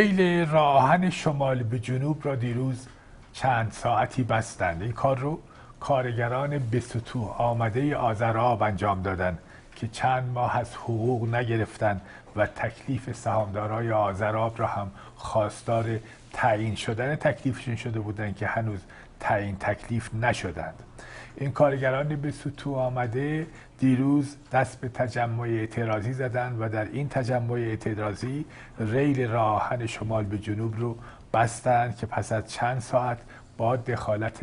ریل راه آهن شمال به جنوب را دیروز چند ساعتی بستند. این کار رو کارگران به سطوح آمده آذرآب انجام دادند که چند ماه از حقوق نگرفتند و تکلیف سهامدارای آذرآب را هم خواستار تعیین شدن تکلیفشون شده بودند که هنوز تعیین تکلیف نشدند. این کارگران به سطوح آمده دیروز دست به تجمع اعتراضی زدند و در این تجمع اعتراضی ریل راه آهن شمال به جنوب رو بستند که پس از چند ساعت با دخالت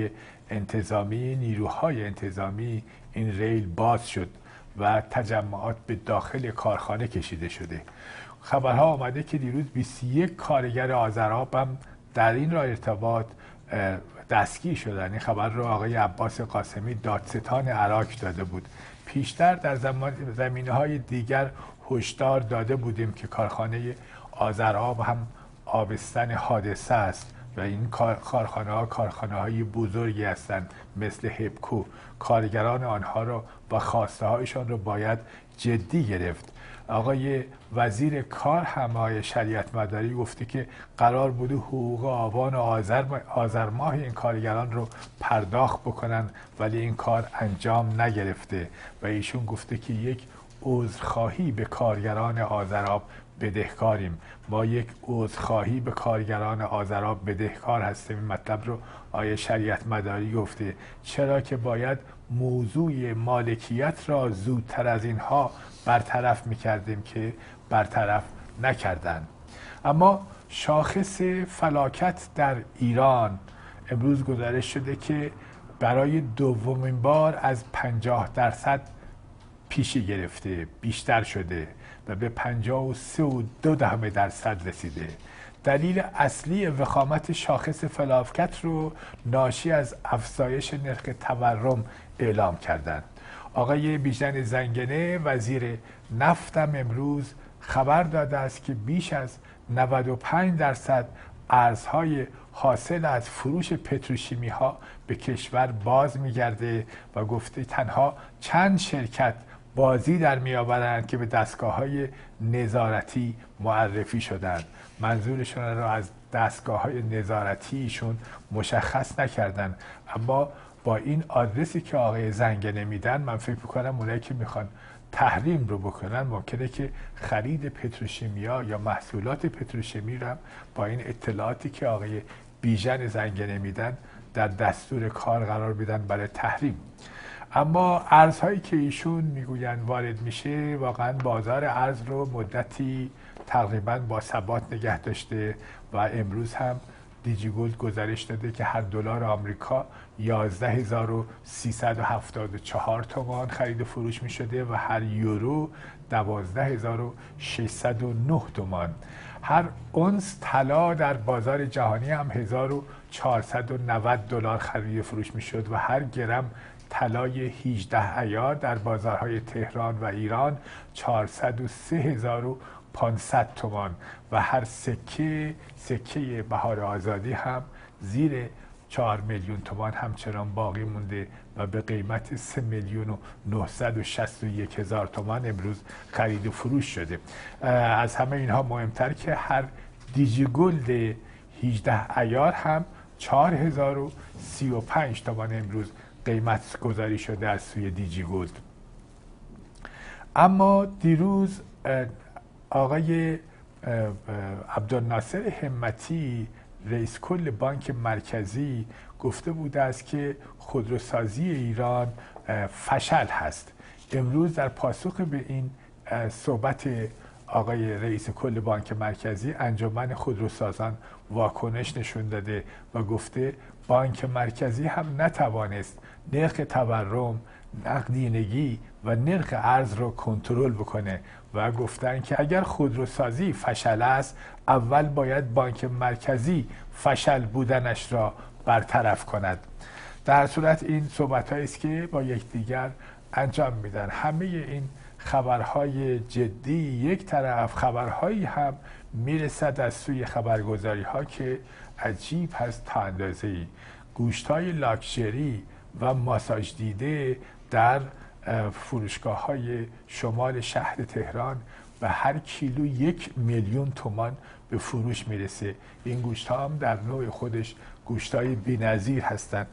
نیروهای انتظامی این ریل باز شد و تجمعات به داخل کارخانه کشیده شده. خبرها آمده که دیروز 21 کارگر آذرآب هم در این راه ارتباط دستگیر شدن. این خبر رو آقای عباس قاسمی دادستان عراق داده بود. پیشتر در زمینه‌های دیگر هشدار داده بودیم که کارخانه آذرآب هم آبستن حادثه است و این کارخانه‌های بزرگی هستند مثل هپکو. کارگران آنها را و خواسته هایشان را باید جدی گرفت. آقای وزیر کار هم آقای شریعت مداری گفته که قرار بوده حقوق آبان و آذر ماه این کارگران رو پرداخت بکنن ولی این کار انجام نگرفته و ایشون گفته که یک عذرخواهی به کارگران آذرآب بدهکاریم. ما یک عذرخواهی به کارگران آذرآب بدهکار هستیم. این مطلب رو آقای شریعت مداری گفته، چرا که باید موضوع مالکیت را زودتر از اینها برطرف میکردیم که برطرف نکردند. اما شاخص فلاکت در ایران امروز گزارش شده که برای دومین بار از 50% پیشی گرفته، بیشتر شده و به 53.2% رسیده. دلیل اصلی وخامت شاخص فلاکت رو ناشی از افزایش نرخ تورم اعلام کردند. آقای بیژن زنگنه وزیر نفت هم امروز خبر داده است که بیش از 95% ارزهای حاصل از فروش پتروشیمی ها به کشور باز میگرده و گفته تنها چند شرکت بازی در میآورند که به دستگاه‌های نظارتی معرفی شدند. منظورشون را از دستگاه‌های نظارتیشون مشخص نکردند، اما با این آدرسی که آقای زنگنه میدن من فکر میکنم اونایی که میخوان تحریم رو بکنن ممکنه که خرید پتروشیمیا یا محصولات پتروشیمی رو با این اطلاعاتی که آقای بیژن زنگنه میدن در دستور کار قرار بدن برای تحریم. اما ارزهایی که ایشون میگوین وارد میشه واقعا بازار ارز رو مدتی تقریبا با ثبات نگه داشته و امروز هم دیجیگولد گزارش داده که هر دلار آمریکا 11374 تومان خرید و فروش می شده و هر یورو 12609 تومان. هر اونس طلا در بازار جهانی هم 1490 دلار خرید و فروش می شد و هر گرم طلای 18 عیار در بازارهای تهران و ایران 403500 تومان و هر سکه بهار آزادی هم زیر 4 میلیون تومان همچنان باقی مونده و به قیمت 3,961,000 تومان امروز خرید و فروش شده. از همه اینها مهمتر که هر دیجیگولد 18 عیار هم 4035 تومان امروز قیمت گذاری شده از سوی دیجیگولد. اما دیروز آقای عبدالناصر همتی رئیس کل بانک مرکزی گفته بوده است که خودروسازی ایران فشل هست. امروز در پاسخ به این صحبت آقای رئیس کل بانک مرکزی انجمن خودروسازان واکنش نشون داده و گفته بانک مرکزی هم نتوانست نرخ تورم، نقدینگی و نرخ ارز رو کنترل بکنه و گفتن که اگر خودروسازی فشل است اول باید بانک مرکزی فشل بودنش را برطرف کند. در صورت این صحبت‌هایی است که با یکدیگر انجام میدن. همه این خبرهای جدی یک طرف، خبرهایی هم میرسد از سوی خبرگزاری ها که عجیب هست تا اندازه‌ای. گوشت‌های لاکچری و ماساژ دیده در فروشگاه‌های شمال شهر تهران و هر کیلو 1,000,000 تومان به فروش میرسه. این گوشت ها هم در نوع خودش گوشت های بی‌نظیر هستند.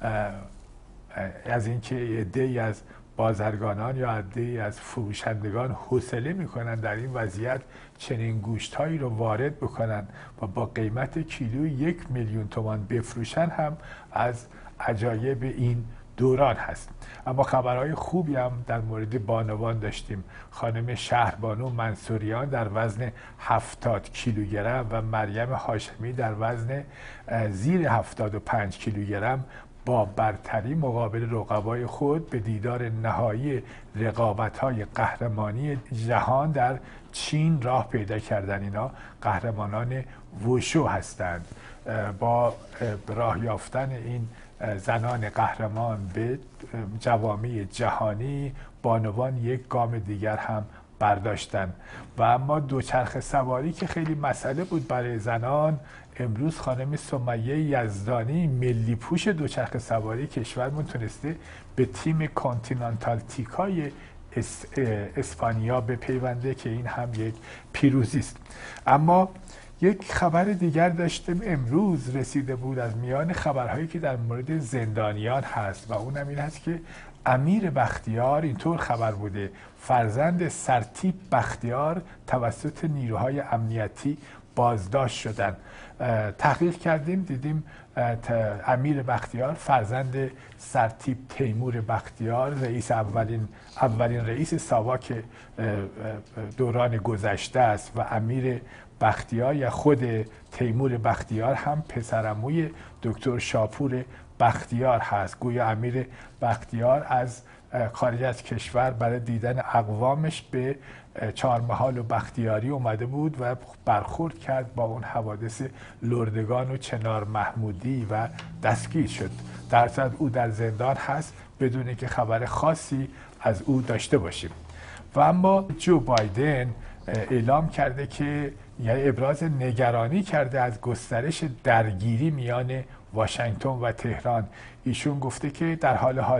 از اینکه عده‌ای از بازرگانان یا عده‌ای از فروشندگان حوصله میکنن در این وضعیت چنین گوشتهایی رو وارد بکنن و با قیمت کیلو 1,000,000 تومان بفروشن هم از عجایب این دوران هست. اما خبرهای خوبی هم در مورد بانوان داشتیم. خانم شهربانو منصوریان در وزن 70 کیلوگرم و مریم هاشمی در وزن زیر 75 کیلوگرم با برتری مقابل رقبای خود به دیدار نهایی رقابت‌های قهرمانی جهان در چین راه پیدا کردن. اینا قهرمانان وشو هستند. با راه یافتن این زنان قهرمان به جوامی جهانی، بانوان یک گام دیگر هم برداشتن. و اما دوچرخه سواری که خیلی مسئله بود برای زنان، امروز خانم سمیه یزدانی ملی پوش دوچرخه سواری کشورمون تونسته به تیم کانتینانتال تیکای اسپانیا بپیونده که این هم یک پیروزی است. اما یک خبر دیگر داشتیم امروز رسیده بود از میان خبرهایی که در مورد زندانیان هست و اونم این هست که امیر بختیار، اینطور خبر بوده، فرزند سرتیپ بختیار توسط نیروهای امنیتی بازداشت شدن. تحقیق کردیم دیدیم امیر بختیار فرزند سرتیپ تیمور بختیار، رئیس اولین رئیس ساواک دوران گذشته است و امیر بختیار یا خود تیمور بختیار هم پسرعموی دکتر شاپور بختیار هست. گویا امیر بختیار از خارج از کشور برای دیدن اقوامش به چهارمحال و بختیاری اومده بود و برخورد کرد با اون حوادث لردگان و چنار محمودی و دستگیر شد. در صورت او در زندان هست بدون که خبر خاصی از او داشته باشیم. و اما جو بایدن اعلام کرده که یعنی ابراز نگرانی کرده از گسترش درگیری میان واشنگتن و تهران. ایشون گفته که در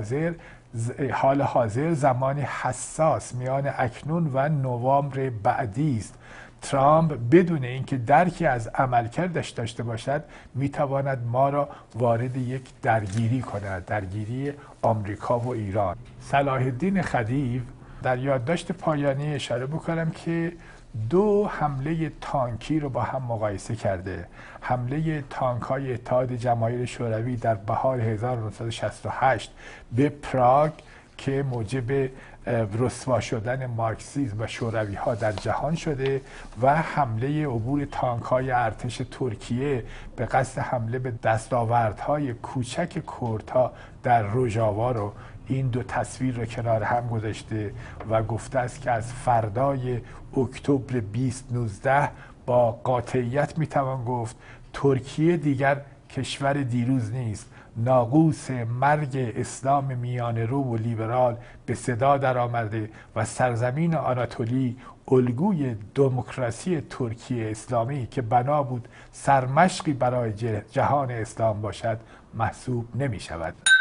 حال حاضر زمانی حساس میان اکنون و نوامبر بعدی است. ترامپ بدون اینکه درکی از عملکردش داشته باشد میتواند ما را وارد یک درگیری کند، درگیری آمریکا و ایران. صلاح الدین خدیو در یادداشت پایانی اشاره بکنم که دو حمله تانکی رو با هم مقایسه کرده. حمله تانک‌های اتحاد جماهیر شوروی در بهار 1968 به پراگ که موجب رسوا شدن مارکسیسم و شوروی ها در جهان شده و حمله عبور تانک های ارتش ترکیه به قصد حمله به دستاوردهای کوچک کردها در روژاوا رو، این دو تصویر رو کنار هم گذاشته و گفته است که از فردای اکتبر 2019 با قاطعیت میتوان گفت ترکیه دیگر کشور دیروز نیست. ناقوس مرگ اسلام میانه رو و لیبرال به صدا در آمده و سرزمین آناتولی الگوی دموکراسی ترکیه اسلامی که بنا بود سرمشقی برای جهان اسلام باشد محسوب نمی شود.